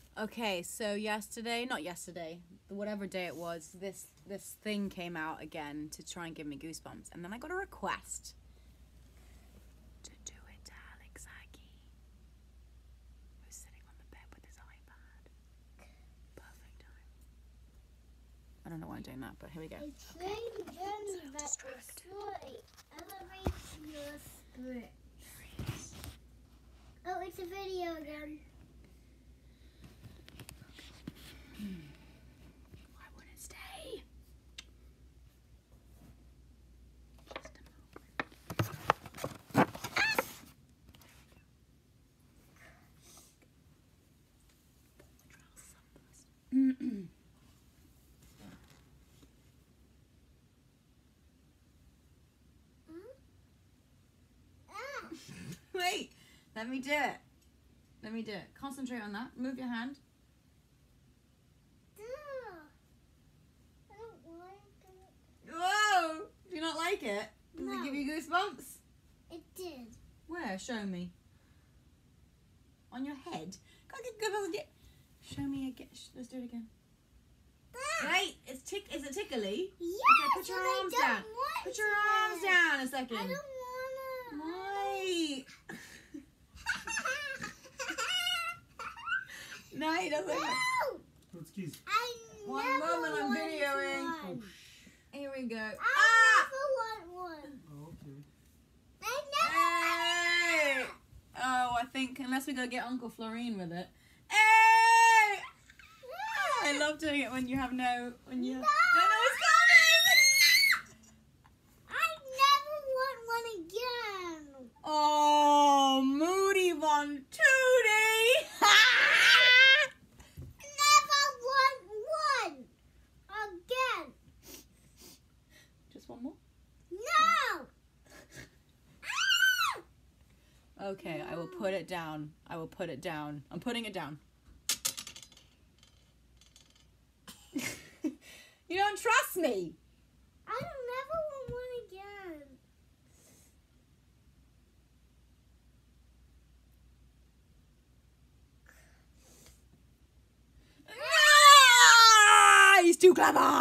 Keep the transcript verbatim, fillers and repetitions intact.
Okay, so yesterday, not yesterday, whatever day it was, this this thing came out again to try and give me goosebumps, and then I got a request to do it to Alex Aggie, who's sitting on the bed with his iPad. Perfect time. I don't know why I'm doing that, but here we go. It's very journey that slowly elevates your spirit. Oh, it's a video again. Why won't it stay? Wait, let me do it. Let me do it. Concentrate on that. Move your hand. I don't like it. Whoa! Do you not like it? Does No. it give you goosebumps? It did. Where? Show me. On your head? Can't get goosebumps again. Show me again. Sh- Let's do it again. Wait, it's tick. Is it tickly? Yes, Okay, put your and I arms don't down. want Put your it. arms down a second. I don't wanna. Why? No, he doesn't. No! What's keys? I One never moment, I'm want videoing. One. Here we go. I Ah! never want one. Oh, okay. I never Hey! Oh, I think unless we go get Uncle Florine with it. Hey! I love doing it when you have no, when you No! don't know what's coming. I never want one again. Oh, Moody Von Tootie! Never want one again. Just one more. No. Okay, I will put it down. I will put it down. I'm putting it down. You don't trust me. I don't never want one again. Ah, he's too clever.